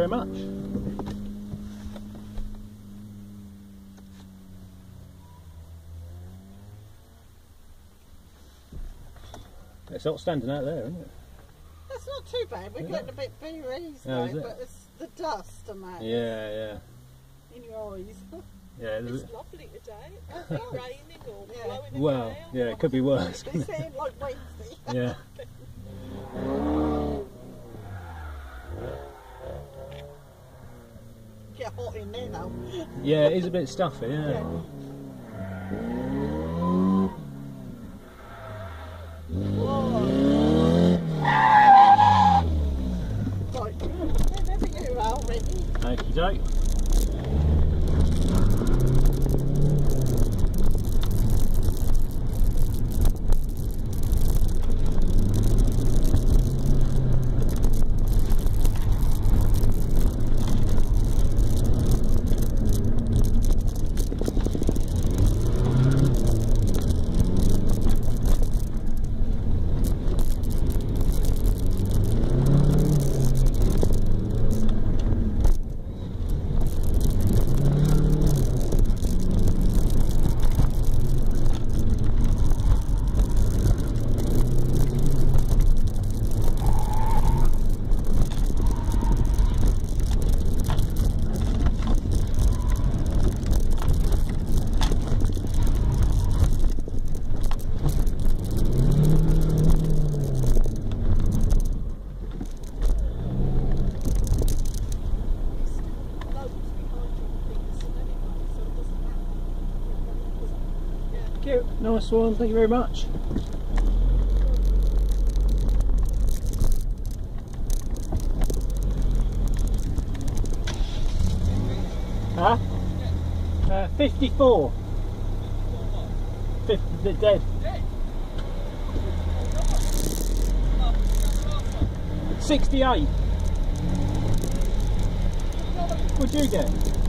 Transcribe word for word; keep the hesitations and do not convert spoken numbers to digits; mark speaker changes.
Speaker 1: much. It's not standing out there, isn't it?
Speaker 2: That's not too bad. We're
Speaker 1: Yeah.
Speaker 2: getting a bit beeries
Speaker 1: Oh,
Speaker 2: though,
Speaker 1: is it?
Speaker 2: but it's the dust and that
Speaker 1: Yeah, yeah.
Speaker 2: in your eyes.
Speaker 1: Yeah.
Speaker 3: It's lovely today. It could be raining or
Speaker 2: Yeah.
Speaker 3: blowing a
Speaker 1: Well,
Speaker 3: gale.
Speaker 1: yeah, it could be worse.
Speaker 2: They sound like Wednesday.
Speaker 1: Yeah.
Speaker 2: Get hot in there now.
Speaker 1: Yeah, it is a bit stuffy, yeah.
Speaker 2: Yeah. Right, whenever you are ready.
Speaker 1: Okie doke. Cute. Nice one, thank you very much. Huh? Uh, fifty-four. fifty, they're dead. sixty-eight. What'd you get?